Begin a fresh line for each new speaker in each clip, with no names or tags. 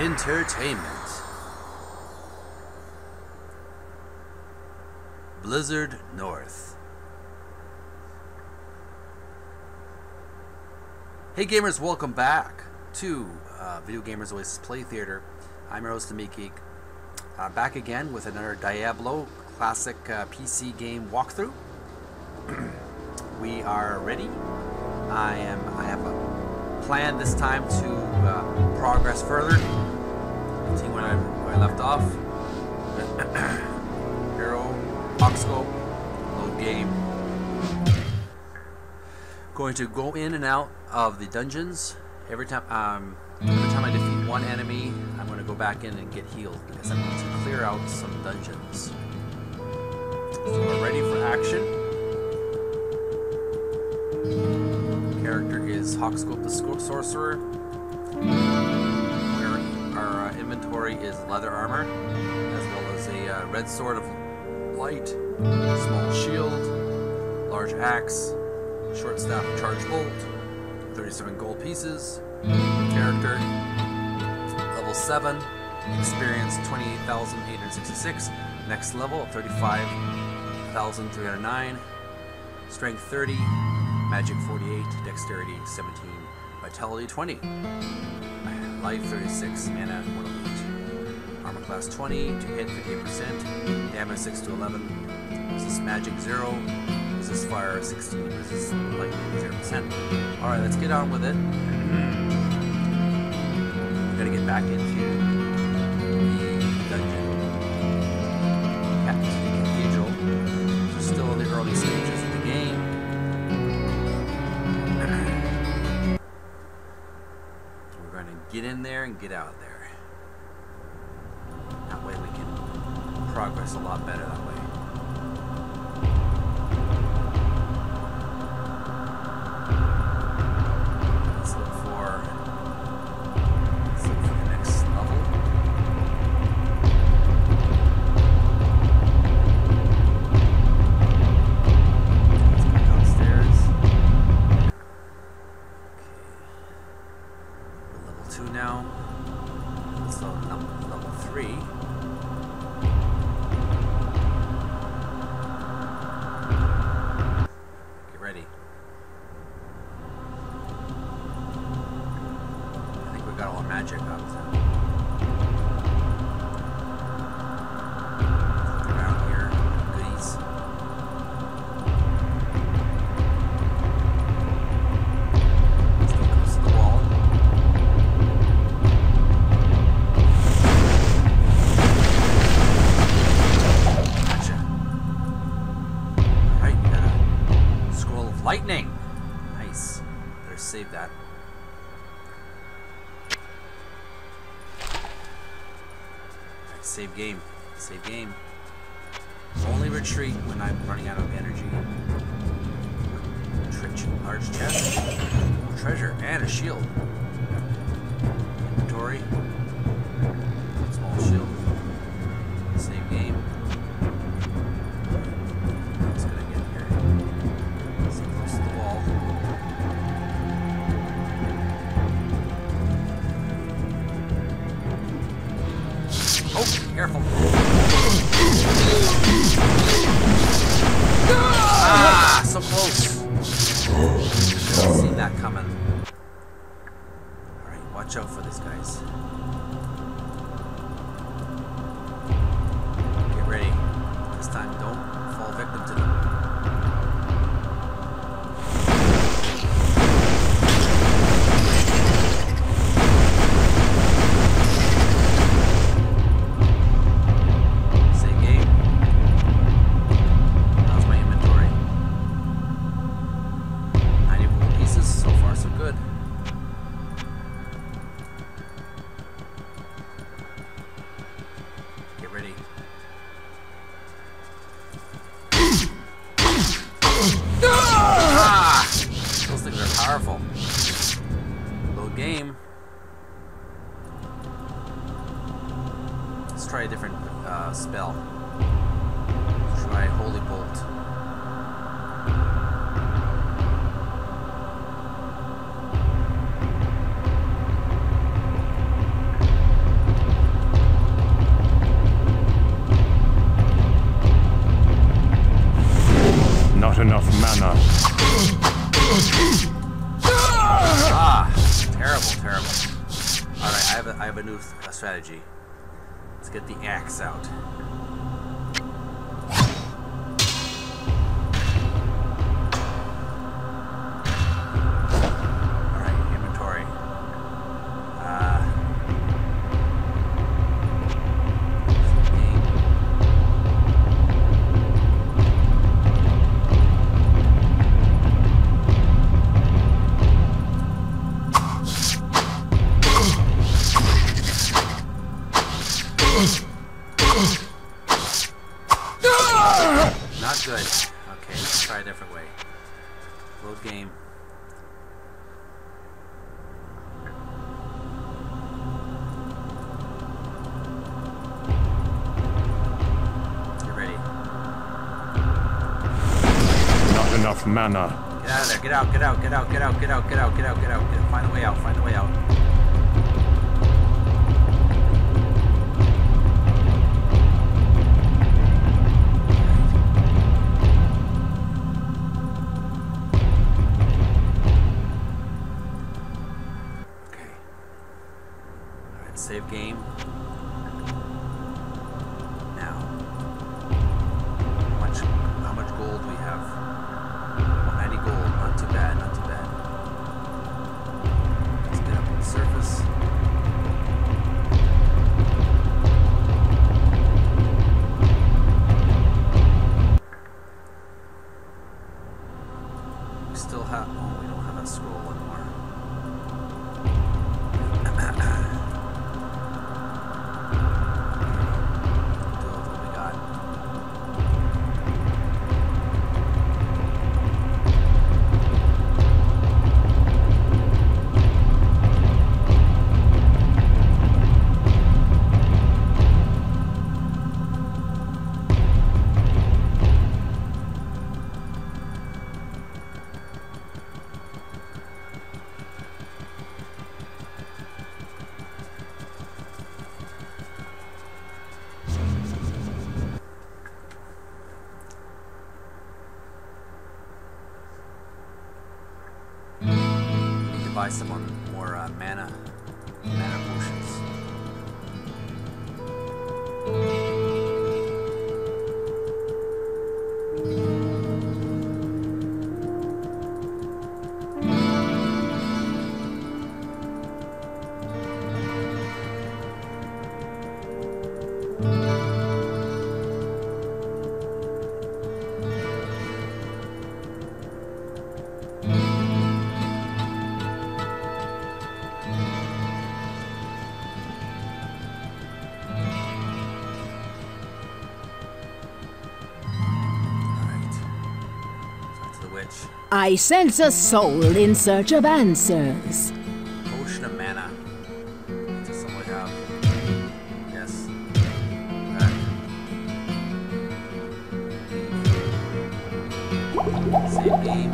Entertainment. Blizzard North. Hey gamers, welcome back to Video Gamers Oasis Play Theater. I'm your host, Meek. Back again with another Diablo classic PC game walkthrough. We are ready. I have a plan this time to progress further. Continue where I left off. Hero, Hawkscope, load game. Going to go in and out of the dungeons every time I defeat one enemy. I'm going to go back in and get healed because I'm going to clear out some dungeons. So we're ready for action. Character is Hawkscope the Sorcerer. Our inventory is leather armor, as well as a red sword of light, small shield, large axe, short staff charge bolt, 37 gold pieces. Character level 7, experience 28,866, next level 35,309, strength 30, magic 48, dexterity 17, vitality 20, life 36, mana 108, armor class 20, to hit 58%, damage 6 to 11, resist magic 0, resist fire 16, resist lightning 0%. Alright, let's get on with it. We gotta get back into the dungeon. Captain Cathedral. We're still in the early stages of the game. We're gonna get in there and get out there. That way we can progress a lot better that way. Lightning! Nice. Better save that. Right, save game. Save game. Only retreat when I'm running out of energy. Large chest. Treasure and a shield. Inventory. Small shield. Save game. Careful. Ah, so close. Seen that coming. Alright, watch out for these guys. Get ready. This time don't fall victim to them. Powerful. Load game. Let's try a different spell. Let's try Holy Bolt.
mana.
Ah, terrible, terrible. All right, I have a new strategy. Let's get the axe out. All right, inventory. Not good. Okay, let's try a different way. Load game. Get ready.
Not enough mana.
Get out of there. Get out, get out, get out, get out, get out, get out, get out, get out. Find a way out, find a way out. Save game. Now, how much gold we have? 90 gold. Not too bad. Not too bad. Let's get up on the surface. We still have. Oh, we don't have that scroll anymore. Buy some more mana potions.
I sense a soul in search of answers.
Potion of mana. Does someone have? Yes. Save game.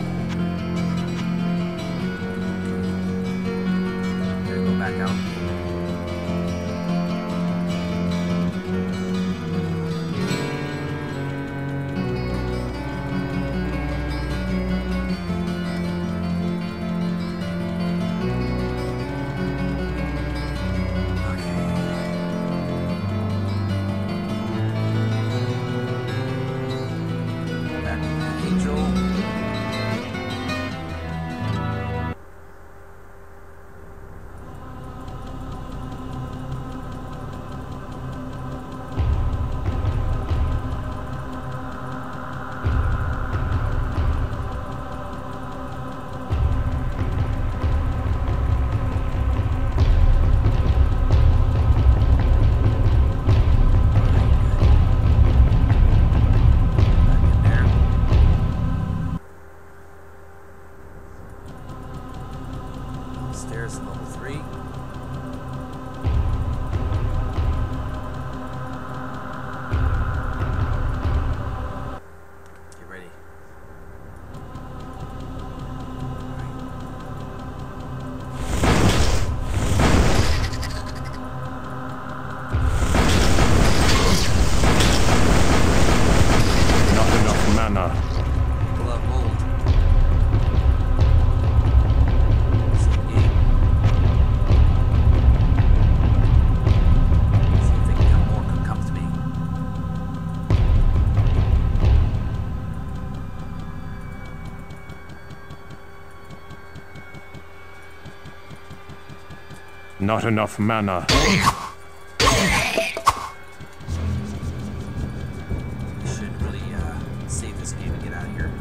Gotta go back out.
Not enough mana.
Should really save this game and get out of here.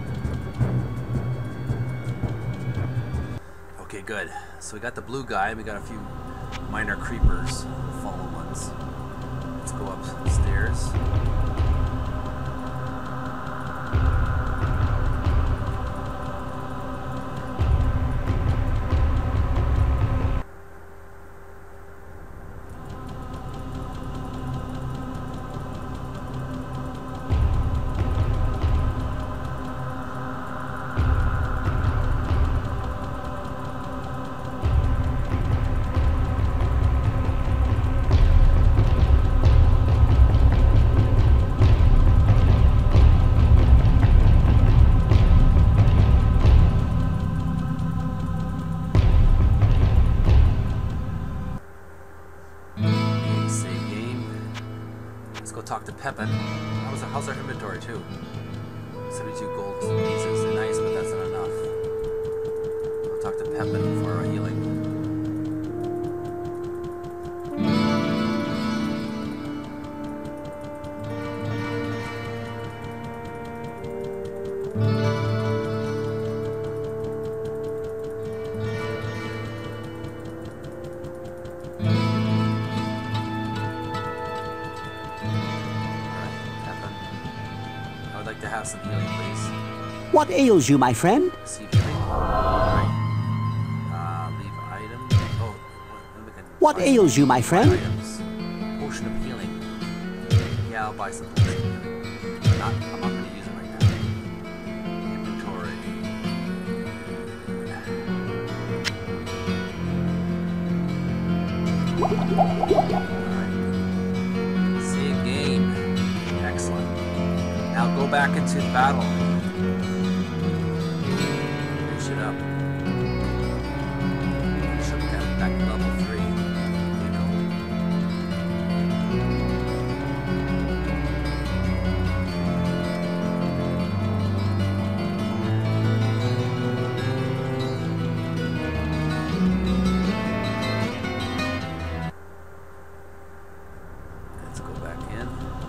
Okay, good. So we got the blue guy. We got a few minor creepers, fallen ones. Let's go upstairs. Talk to Pepin. How's our inventory too? 72 gold pieces. They're nice, but that's not enough. We'll talk to Pepin for our healing. To have some healing, please.
What ails you, my friend?
Receive healing. Alright. Leave item. Oh,
what ails you, my friend?
Items. Potion of healing. Yeah, I'll buy some potion of healing. I'm not going to use it right now. Inventory. Alright. Save game. Excellent. Now go back into the battle. Finish it up. Finish up that back to level 3. There you go. Let's go back in.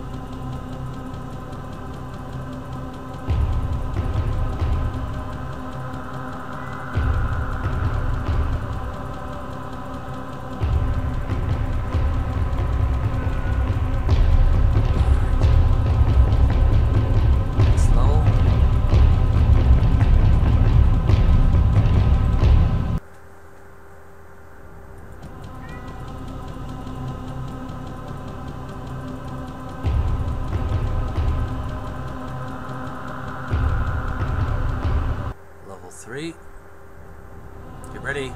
Level 3. Get ready.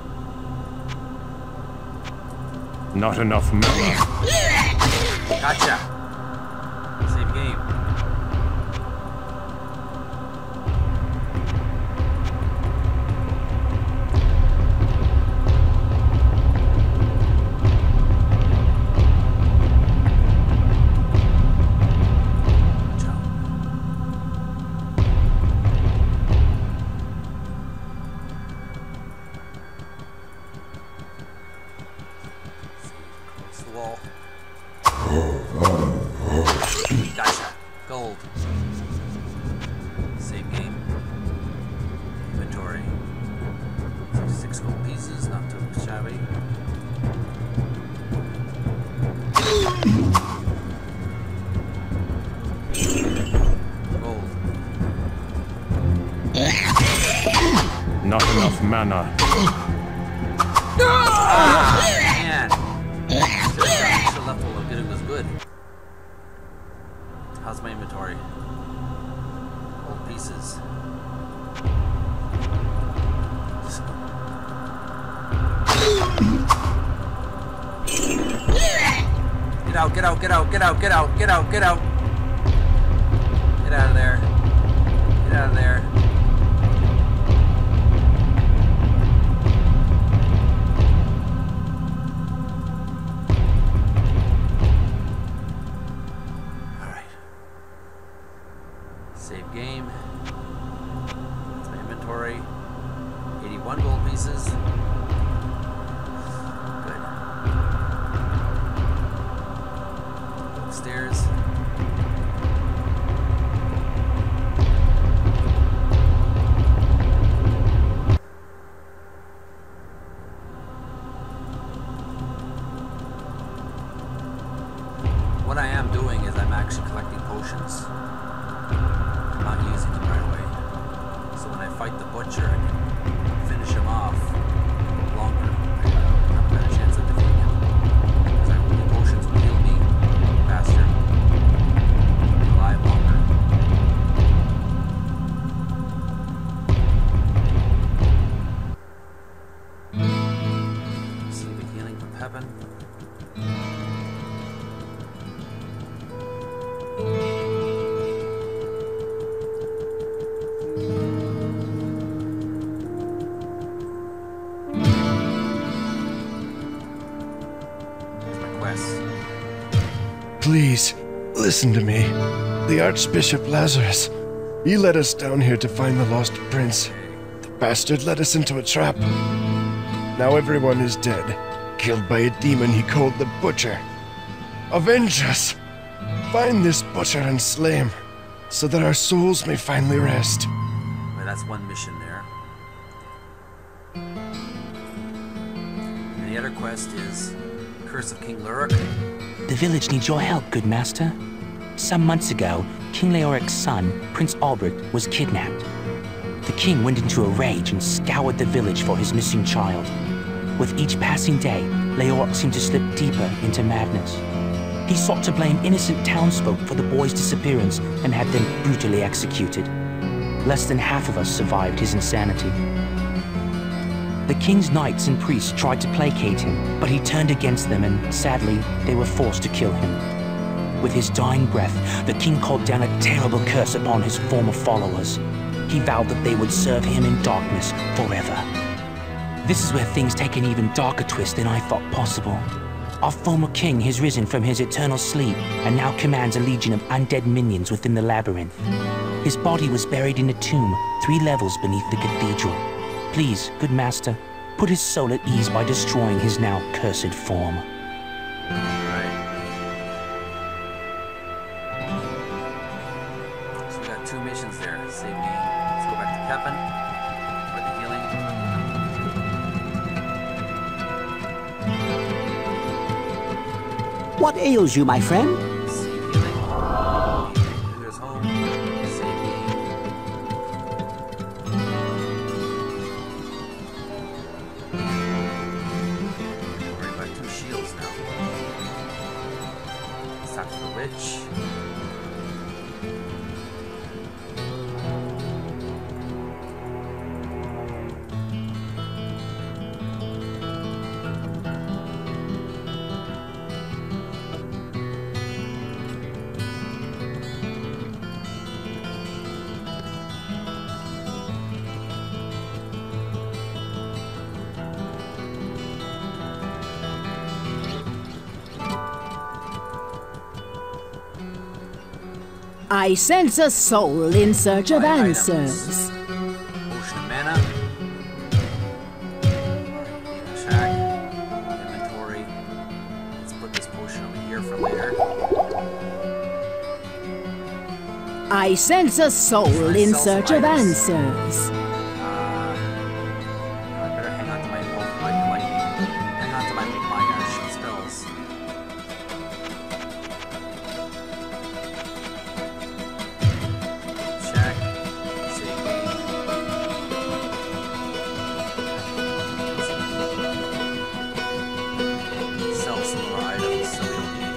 Not enough mana.
Gotcha. Save game. Wall. Gotcha. Gold. Save game. Inventory. 6 gold pieces, not too shabby. Gold.
Not enough mana.
Ah, man. Should left while it was good. How's my inventory? Old pieces. Get out, get out, get out, get out, get out, get out, get out. Get out of there. Get out of there. Save game. That's my inventory. 81 gold pieces.
Listen to me. The Archbishop Lazarus. He led us down here to find the lost prince. The bastard led us into a trap. Now everyone is dead, killed by a demon he called the Butcher. Avenge us! Find this Butcher and slay him, so that our souls may finally rest.
Well, that's one mission there. And the other quest is Curse of King Leoric.
The village needs your help, good master. Some months ago, King Leoric's son, Prince Albrecht, was kidnapped. The king went into a rage and scoured the village for his missing child. With each passing day, Leoric seemed to slip deeper into madness. He sought to blame innocent townsfolk for the boy's disappearance and had them brutally executed. Less than half of us survived his insanity. The king's knights and priests tried to placate him, but he turned against them and, sadly, they were forced to kill him. With his dying breath, the king called down a terrible curse upon his former followers. He vowed that they would serve him in darkness forever. This is where things take an even darker twist than I thought possible. Our former king has risen from his eternal sleep and now commands a legion of undead minions within the labyrinth. His body was buried in a tomb 3 levels beneath the cathedral. Please, good master, put his soul at ease by destroying his now cursed form.
So we got 2 missions there. Save me. Let's go back to Cap'n for the healing.
What ails you, my friend?
Save healing. Here's home. Save me. Already got 2 shields now. Let's talk to the witch.
I sense a soul in search of
Items.
answers.
Potion of mana. Check. Inventory. Let's put this potion over here for later.
I sense a soul in search of answers.
I better hang on to my hang on to my sheet spells. Check. Save me. Sell some more items so we'll need.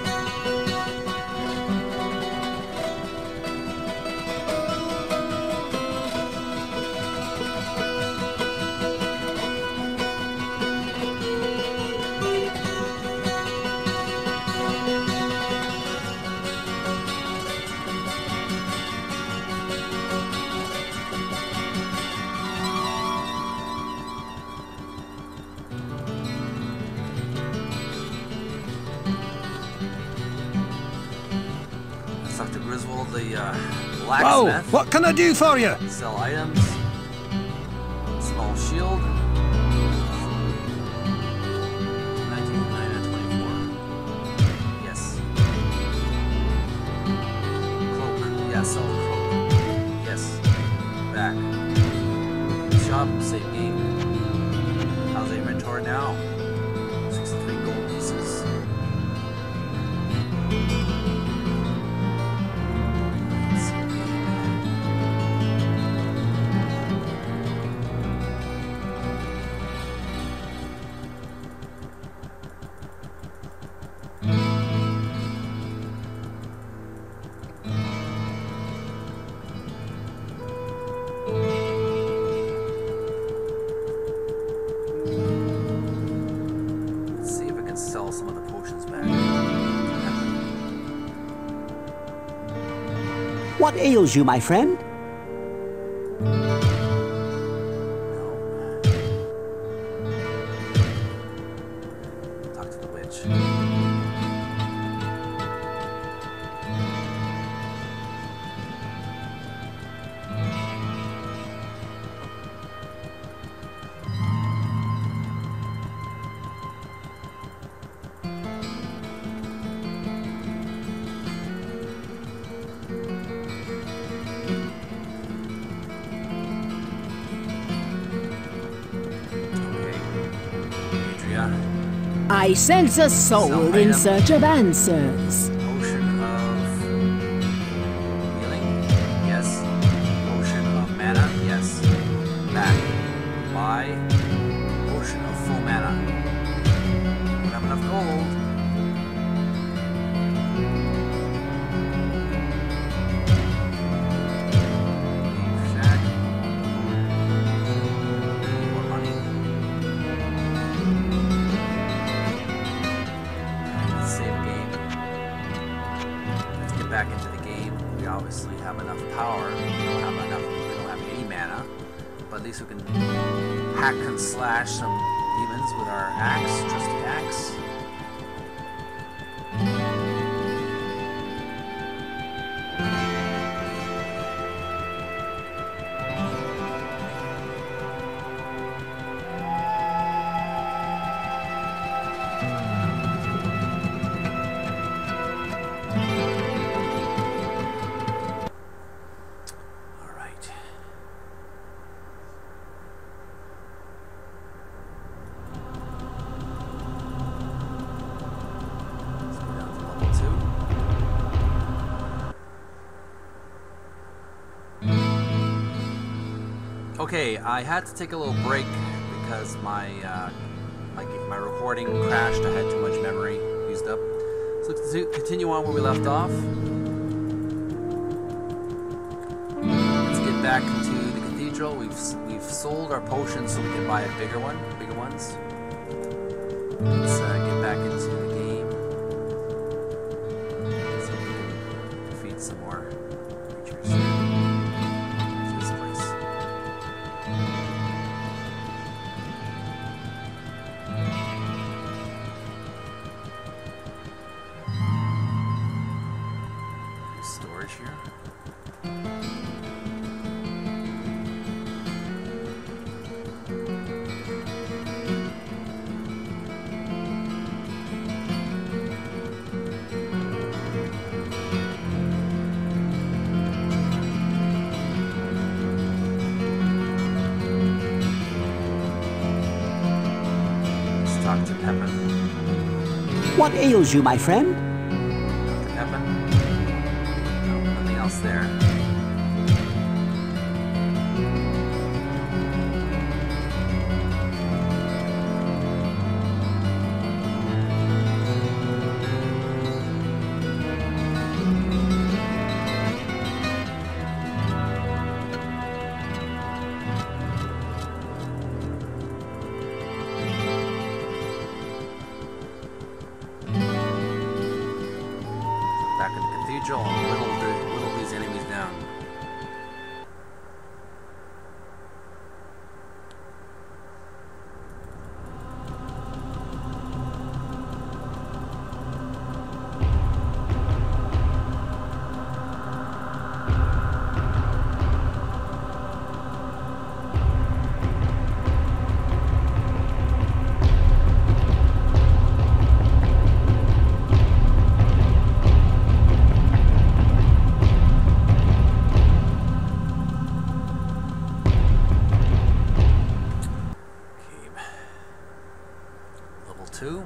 Let's talk to Griswold, the blacksmith.
What can I do for you?
Sell items. Small shield. 19,924. Yes. Cloak. Yeah, sell the cloak. Yes. Back. Shop. Save game. How's the inventory now? 63 gold pieces. Save game. Let's see if I can sell some of the potions back.
What ails you, my friend?
No. Talk to the witch.
I sense a soul in search of answers.
Potion of healing? Yes. Potion of mana? Yes. Back. Buy. Potion of full mana. Don't have enough gold. Shack. More money. Let's save game. Let's get back into the game. We obviously have enough power. We don't have any mana. But at least we can hack and slash some demons with our axe, trusty axe. All right. Let's go down to level 2. Okay, I had to take a little break because my recording crashed. I had too much memory used up. So let's continue on where we left off. Let's get back to the cathedral. We've sold our potions so we can buy bigger ones. Let's get back into the game. See if we can defeat some more creatures. What's this place? Any storage here? Let's talk to Pepin.
What ails you, my friend?
Dr. Pepin? No, nothing else there. Back in the cathedral and whittle these enemies down. Level 2.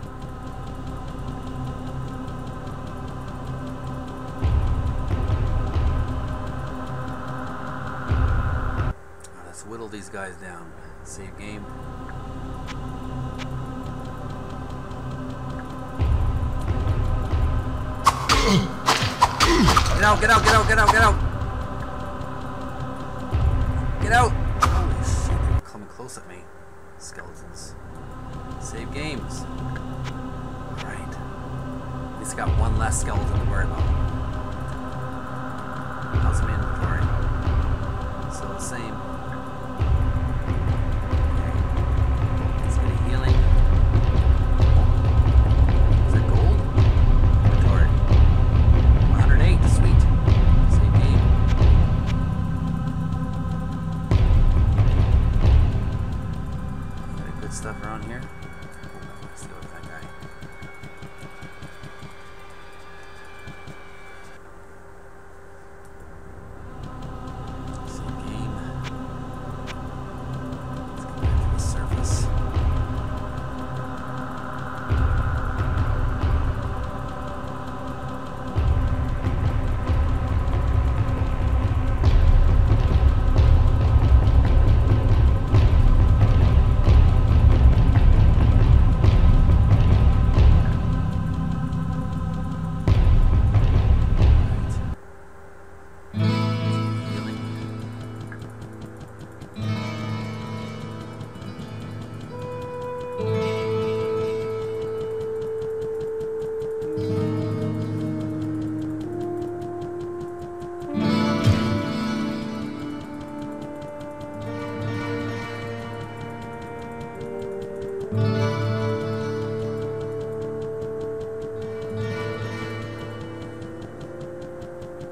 Let's whittle these guys down. Save game. Get out, get out, get out, get out, get out! Get out! Holy shit, they're coming close at me. Skeletons. Save games. Alright. At least got one less skeleton to worry about. How's my inventory? Still the same. Okay. Let's get a healing. Is that gold? Inventory. 108. Sweet. Save game. Got good stuff around here. Let's deal with that guy.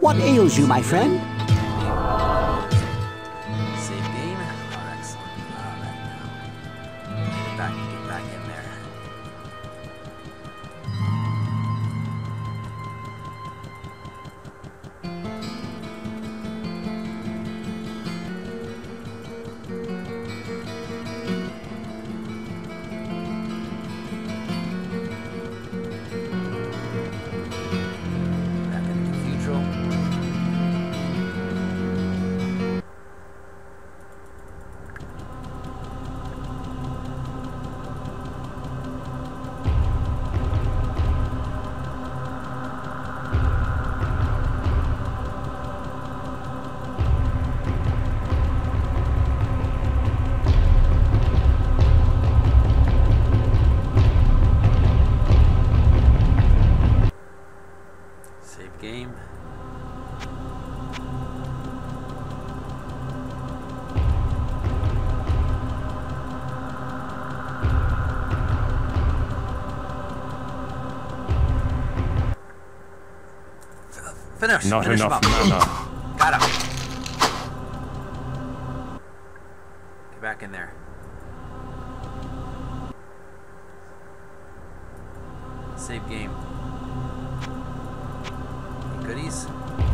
What ails you, my friend?
Save game. Oh, excellent. All right, now. Get back in there. Back in the cathedral. Save game. Finish.
Not
Finish him
enough
up.
mana.
Got him. Get back in there. Save game. Any goodies?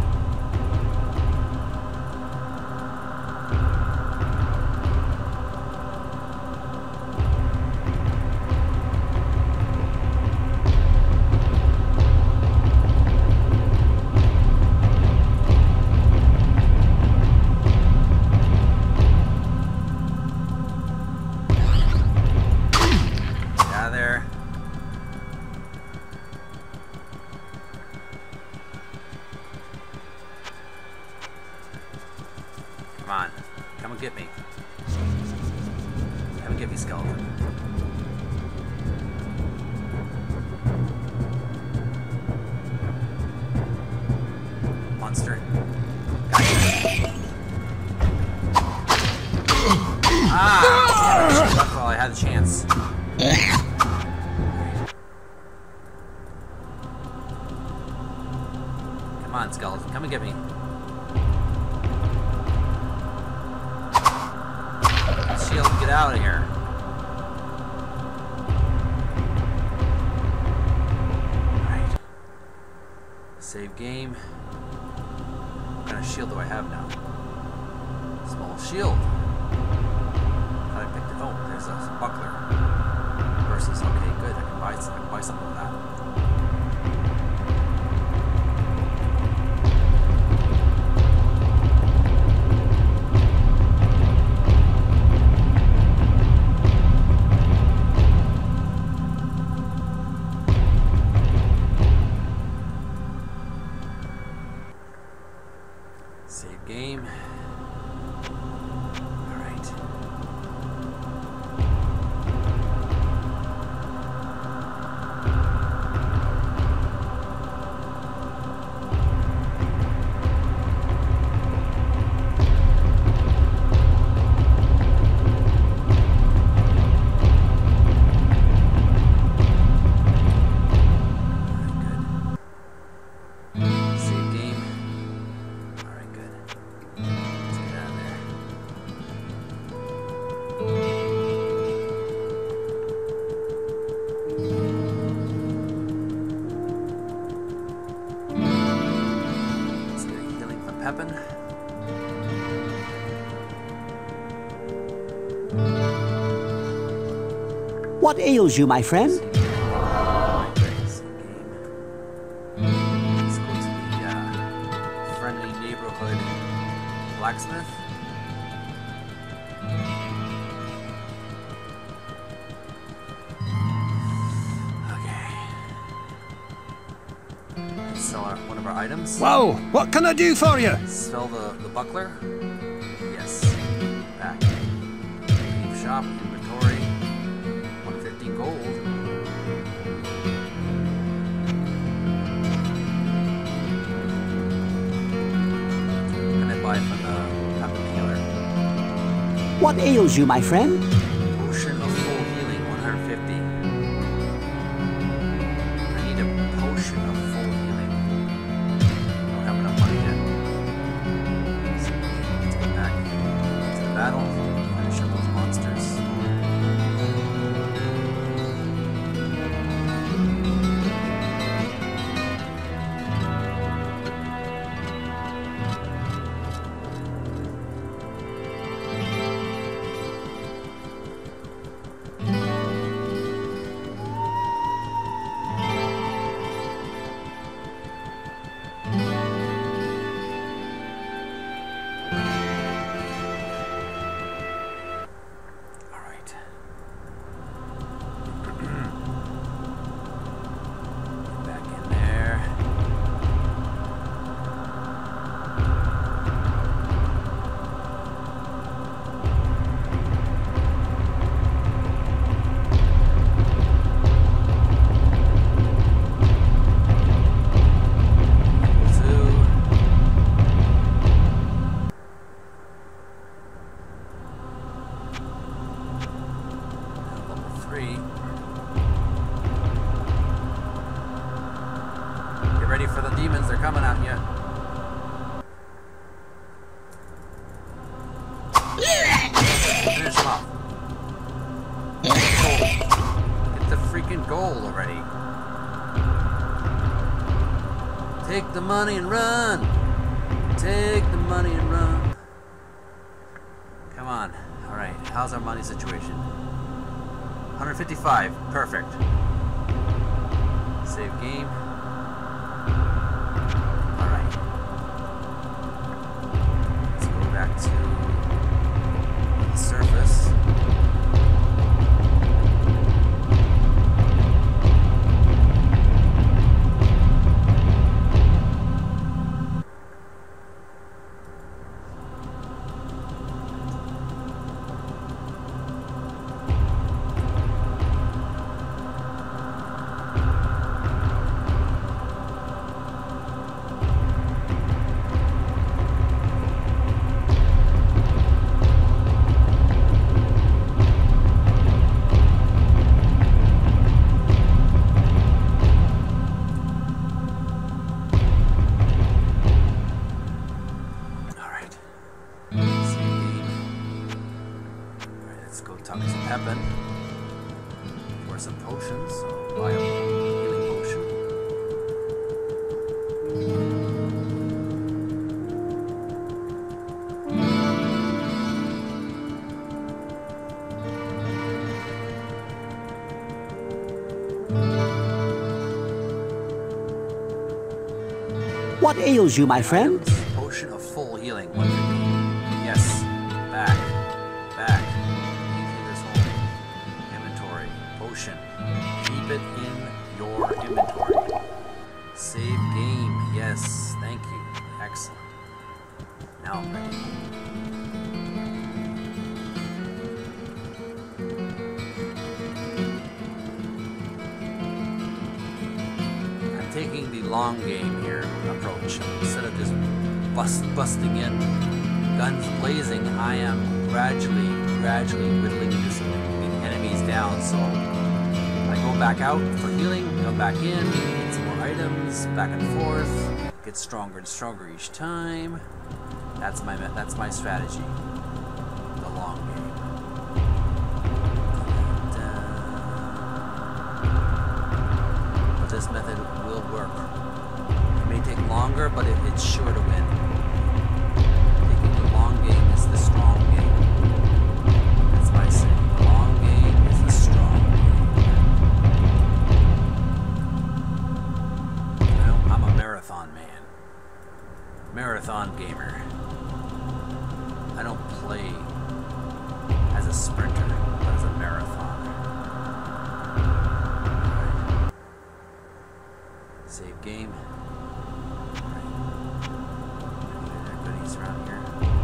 Get out of there. Come on. Come and get me. Come and get me, skeleton. Monster. Gotcha. Ah! Well, I had the chance. Come on, skeleton. Come and get me. Shield, get out of here. Alright. Save game. What kind of shield do I have now? Small shield. How did I pick it? Oh, there's a buckler. Versus, okay, good. I can buy something with that. Save game. All right. Save game. Alright, good. Let's get out of there. Let's get a healing from Pepin.
What ails you, my friend?
Alright, great. Save game. Let's go to the friendly neighborhood blacksmith. Okay. Let's sell one of our items.
Whoa, what can I do for you?
Sell the buckler. Yes. Back. Leave shop. Inventory. 150 gold. Can I buy from the Pepin healer?
What ails you, my friend?
Potion of full healing, 150. I need a potion of full healing. I don't have enough money to gold already. Take the money and run. Take the money and run. Come on. All right. How's our money situation? 155. Perfect. Save game. All right. Let's go back to the surface.
What ails you, my friend?
Potion of full healing, 150. Yes. Back. Back. Healer's Holy. Inventory. Potion. Keep it in your inventory. Save game. Yes. Thank you. Excellent. Now I'm ready. Taking the long game here approach. Instead of just busting in, guns blazing, I am gradually whittling these enemies down. So I go back out for healing, come back in, get some more items, back and forth, get stronger and stronger each time. That's my strategy. The long game. This method will work. It may take longer, but it's sure to win. Taking the long game is the strong game. That's my saying. The long game is the strong game. I'm a marathon man. Marathon gamer. I don't play as a sprinter, but as a marathoner. Save game. Alright. Any other goodies around here?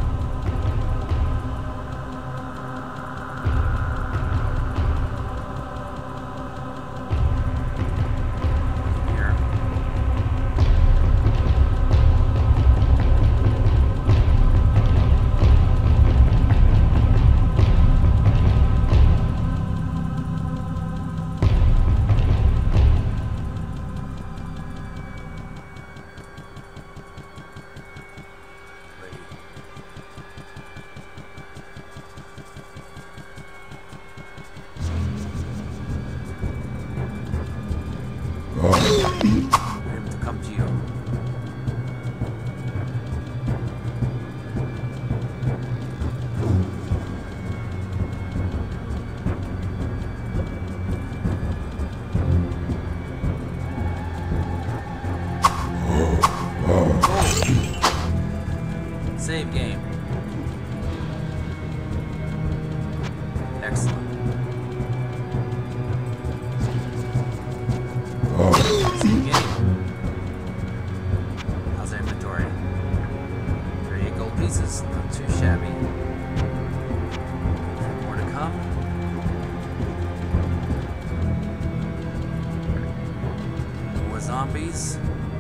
Here. I'm able to come to you. Save game. Excellent. Save game. How's our inventory? 38 gold pieces, not too shabby. More to come. More zombies.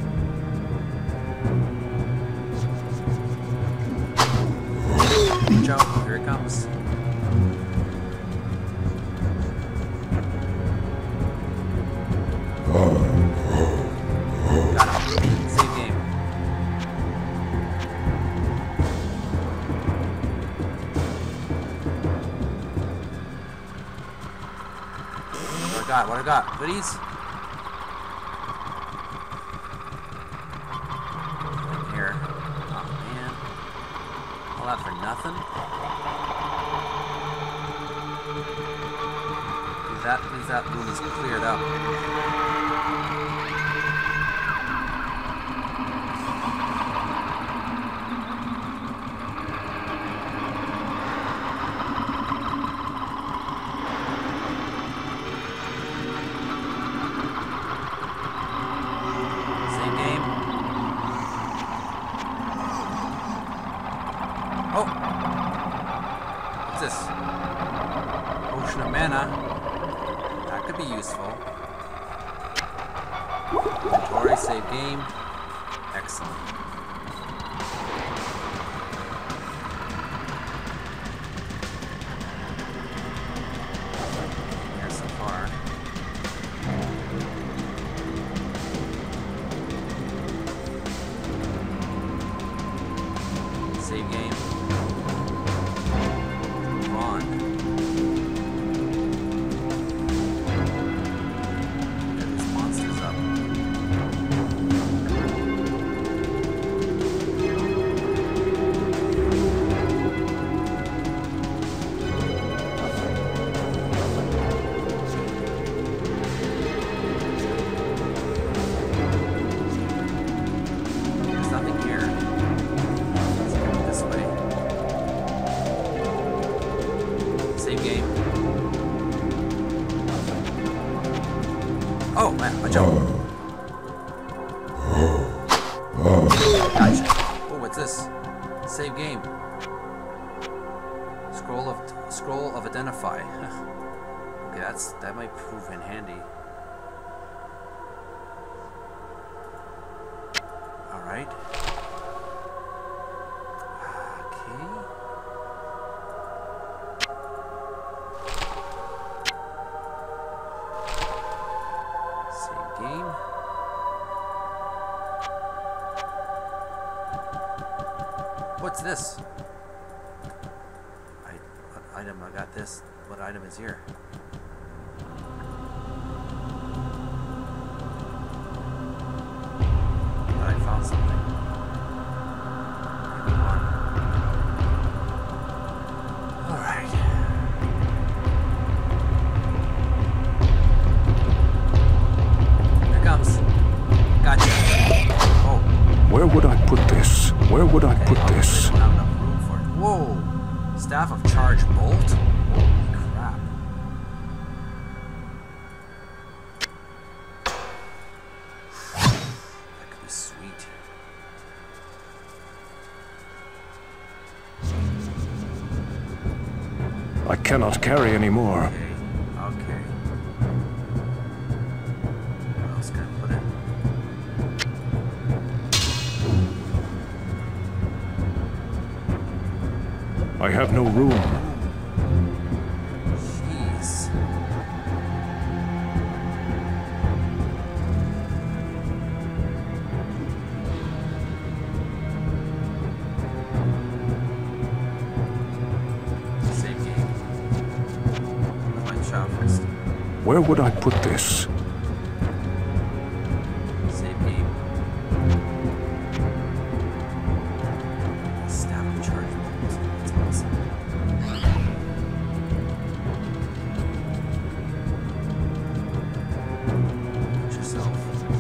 Watch out, here it comes. Got him. Save game. Work got? What I got? Goodies? Nothing here. Oh man. All that for nothing? Please that room is cleared up. Inventory, save game. Excellent. Here so far. Save game. Move on. Oh man, watch out. Gotcha. Oh, what's this? Save game. Scroll of identify. Okay, that might prove in handy. Alright. Okay. Game. What's this? What item? I got this. What item is here? I found something. Okay, move on. All right. Gotcha. Oh.
Where would I put this? Where would I put this?
I don't have enough room for it. Whoa! Staff of Charge Bolt? Holy crap. That could be sweet.
I cannot carry anymore.
Okay. Where else can I put it?
I have no room.
Jeez. Save game. One shot first.
Where would I put this?
Save game. Staff of Charge Bolt. That's awesome. Put yourself.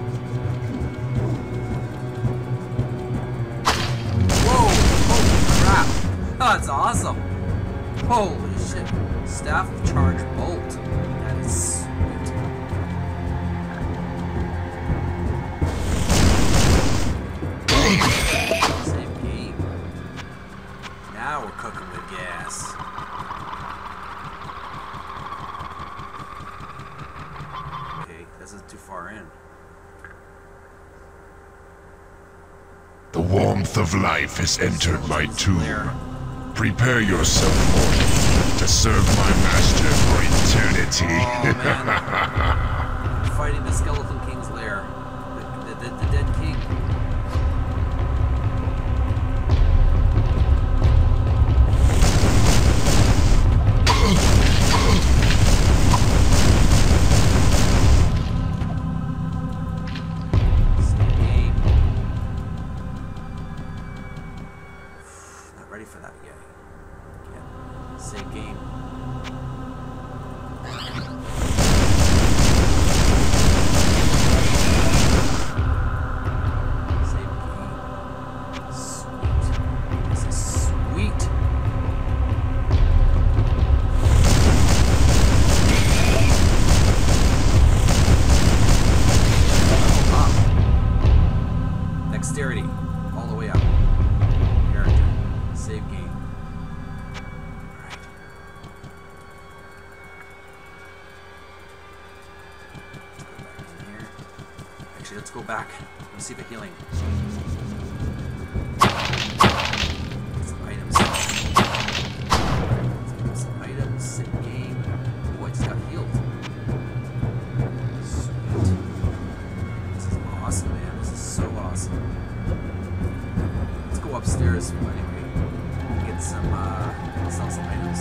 Whoa! Holy crap! Oh, that's awesome! Holy shit. Staff of Charge Bolt. That is sweet. Save game. Now we're cooking with gas. Okay, this is too far in.
The warmth of life has entered my tomb.
There.
Prepare yourself, mortal, to serve my master for eternity.
Oh man. Fighting the Skeleton King's lair. The dead king. not ready for that yet. Yeah. Save game. Save game. Sweet. This is sweet. Dexterity, all the way up. Character, save game. Alright. Let's go back in here. Actually, let's go back. Let's see the healing. Some items. Some items, save game. Oh, I just got healed. Sweet. This is awesome, man. This is so awesome. Let's go upstairs anyway. Get some, sell some items.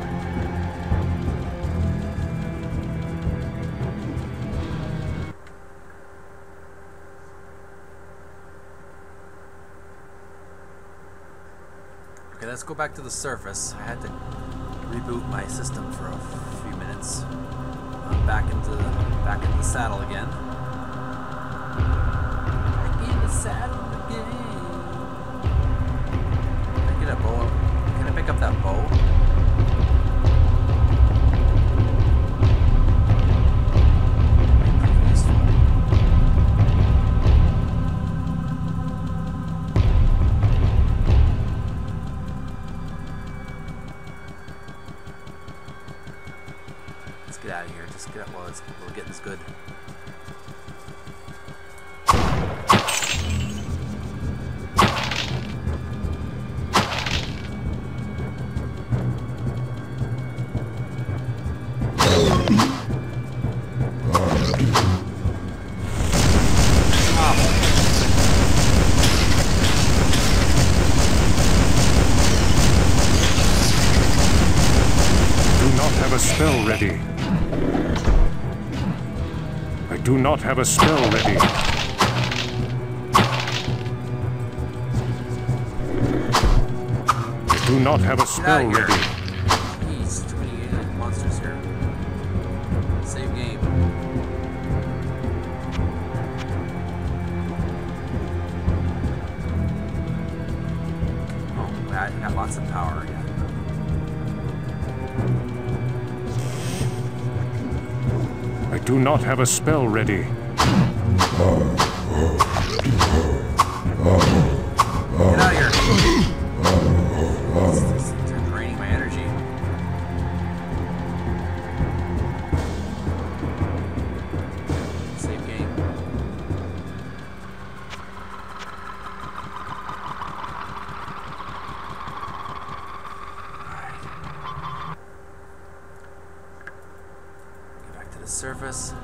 Okay, let's go back to the surface. I had to reboot my system for a few minutes. I'm back into the saddle again. Back in the saddle again. Can I get a bow? Can I pick up that bow? Pretty useful. Let's get out of here. Just get out while we're getting this good.
Spell ready. I do not have a spell ready. I do not have a spell ready.
Jeez, too many monsters here. Save game. Oh, I got lots of power, yeah.
I do not have a spell ready.
Get out of here. This is draining my energy. Save game. Alright. Get back to the surface.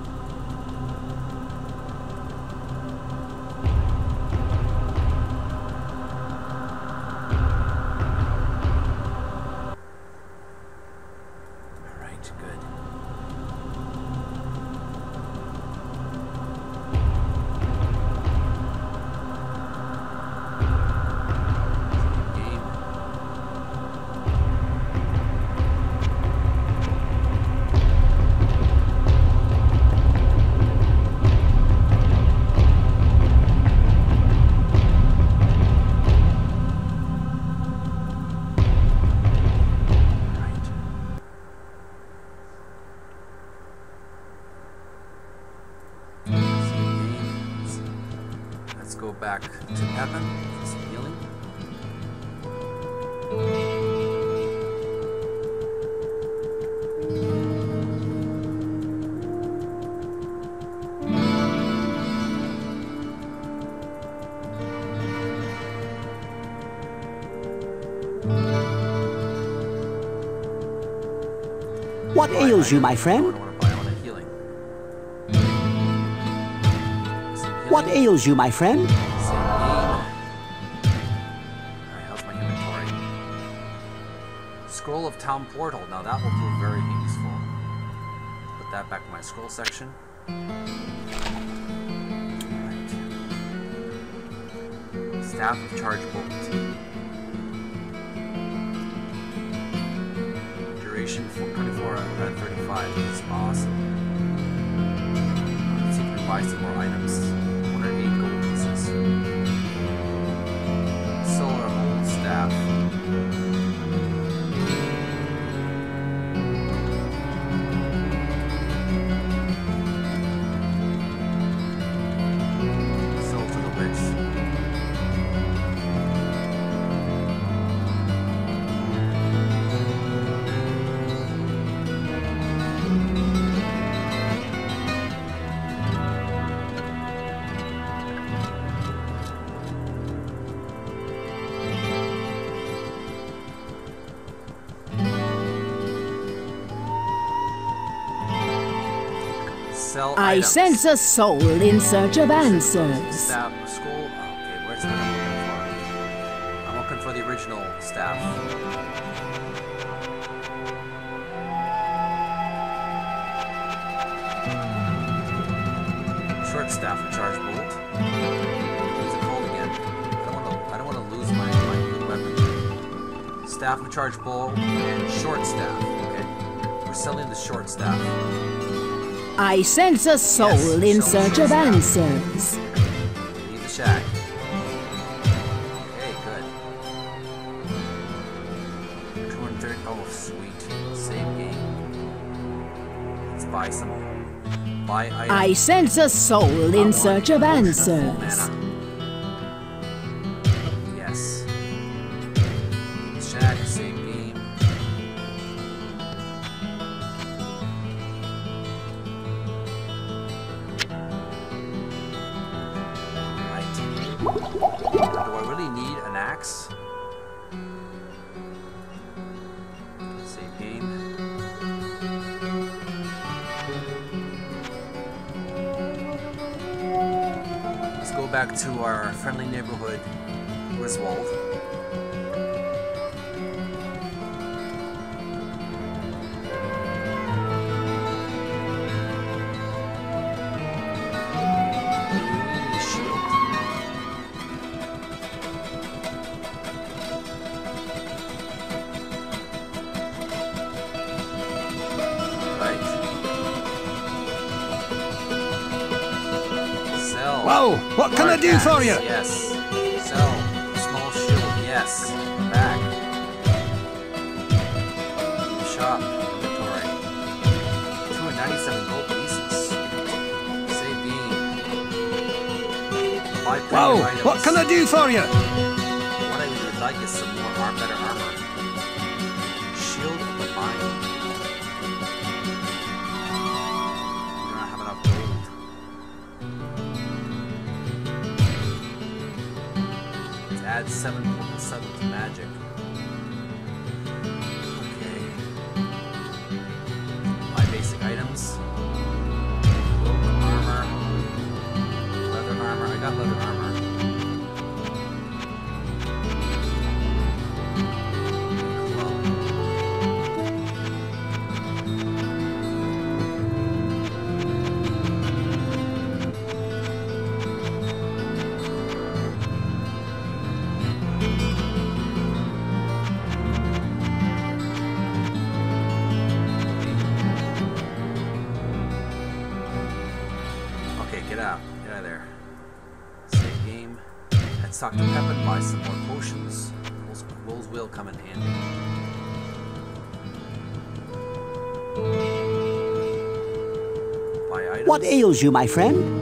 Go back to heaven for some healing.
What ails you, my friend? What ails you, my friend?
Alright, how's my inventory? Scroll of Town Portal. Now that will prove very useful. Put that back in my scroll section. Alright. Staff of Charge Bolt. 105. This is awesome. Let's see if we can buy some more items. 108 gold pieces. Solar old staff. Sold to the witch. Sell
I
items.
sense a soul in search of answers.
Staff, skull. Okay, where's what I'm looking for? I'm looking for the original staff. Short staff with charge bolt. What's it called again? I don't want to lose my good weapon. Staff with charge bolt and short staff. Okay, we're selling the short staff.
I sense a soul in search of answers.
Leave the shack. Okay, good. 230. Oh, sweet. Save game. Let's buy some. Buy items.
I sense a soul in search of answers.
Yes. Shack, save game. Do I really need an axe? Save game. Let's go back to our friendly neighborhood, Griswold.
Whoa, what can I do for you?
Yes. Sell. Small shield. Yes. Back. Shop. Inventory. 297 gold pieces. Save game. Buy
Whoa,
items.
what can I do for you?
What I would like is some more better armor. Shield of the Mind. We don't have enough gold. Add 7 to magic. Okay. My basic items. Armor. Leather armor. I got leather armor. Get out of there. Save game. Let's talk to Pepin, buy some more potions. Those will come in handy. Buy items.
What ails you, my friend?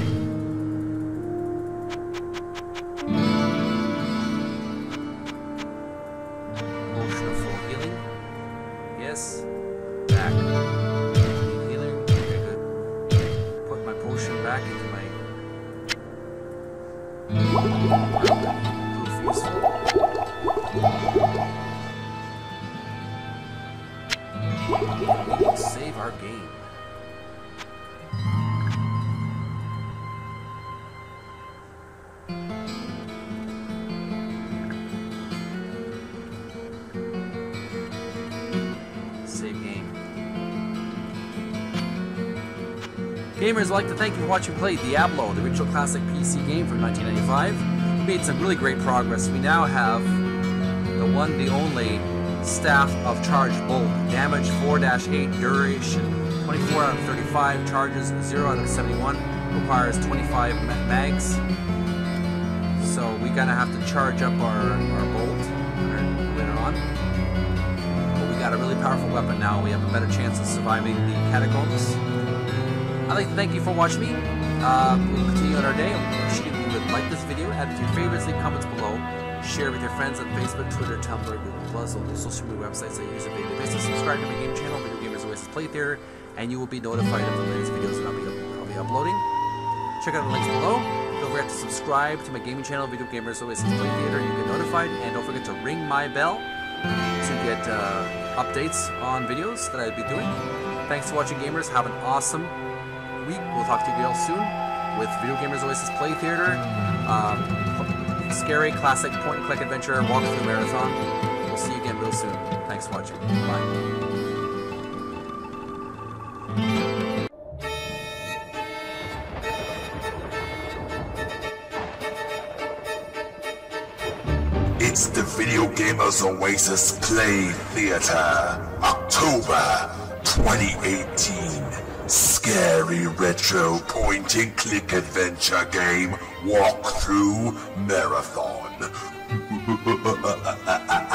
Potion of full healing. Yes. Back. Healing. Okay, good. Put my potion back into my proof useful. We will save our game. Save game. Gamers, I'd like to thank you for watching play Diablo, the original classic PC game from 1995. We made some really great progress. We now have the one, the only Staff of Charge Bolt. Damage 4-8, duration 24 out of 35, charges 0 out of 71, requires 25 mags. So we're gonna have to charge up our bolt and win it on. But we got a really powerful weapon now. We have a better chance of surviving the catacombs. I'd like to thank you for watching me. We'll continue on our day. If you would like this video, add it to your favorites, leave comments below. Share with your friends on Facebook, Twitter, Tumblr, Google+, all the social media websites I use on a daily basis. Subscribe to my game channel, Video Gamers Oasis Play Theater, and you will be notified of the latest videos that I'll be uploading. Check out the links below. Don't forget to subscribe to my gaming channel, Video Gamers Oasis Play Theater. You get notified, and don't forget to ring my bell to get updates on videos that I'll be doing. Thanks for watching, gamers. Have an awesome week. We'll talk to you all soon with Video Gamers Oasis Play Theater. Scary, classic, point-and-click adventure, walkthrough marathon. We'll see you again real soon. Thanks for watching. Bye.
It's the Video Gamers Oasis Play Theater, October 2018. Scary retro point-and-click adventure game walkthrough marathon.